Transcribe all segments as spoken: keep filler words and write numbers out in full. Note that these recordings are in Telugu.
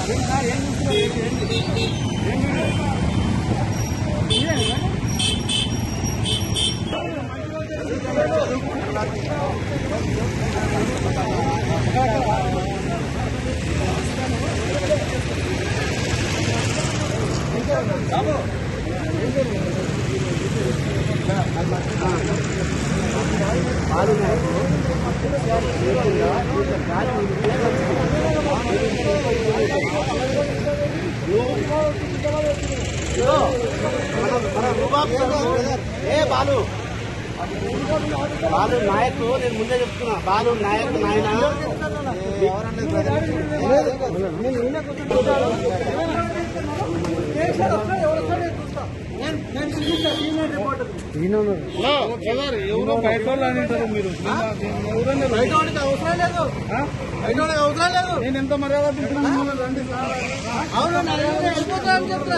ఏ బాలు బాలు నాయక్ నేను ముందే చెప్తున్నా బాలు నాయక్ నాయన ఎవరో బయట వాళ్ళు అని అంటారు మీరు. బయట వాడికి అవసరం లేదు, బయట వాడికి అవసరం లేదు. నేను ఎంత మర్యాద అవును వెళ్ళిపోతానని చెప్తా.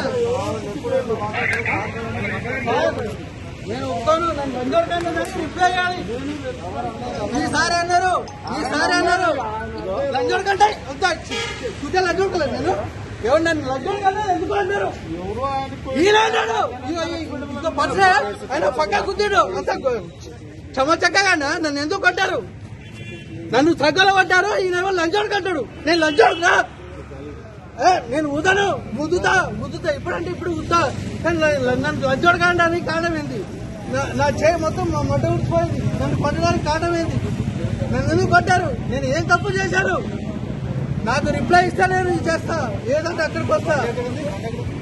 నేను ఒప్పుకోను, నన్ను లంజోడుకంటే రిప్లై చేయాలి. ఈసారి అన్నారు ఈసారి అన్నారు లంజోడు కంటే చూస్తే లంజోడుకోలేదు. నేను ఎవరు నన్ను లంజోడు కదా ఎందుకు అన్నారు? ఈయన అన్నాడు ఇంకో పర్సే ఆయన పక్క కుట్టాడు. అంత చమ చక్కగా నన్ను ఎందుకు కొట్టారు? నన్ను తగ్గలు కొట్టారు. ఈయన లంజోడు కంటాడు. నేను లంజోడు రా, నేను ఉదను ముద్దుతా ముద్దుతా ఇప్పుడంటే ఇప్పుడు ఉద్దా. కానీ నన్ను లంజోడు కావడానికి కారణం ఏంటి? నా చేయి మొత్తం మడ్డ ఉడిపోయింది. నన్ను కొట్టడానికి కారణం ఏంటి? నన్ను ఎందుకు కొట్టారు? నేను ఏం తప్పు చేశాను? నాకు రిప్లై ఇస్తా, నేను చేస్తా. ఏదంటే అక్కడికి వస్తా.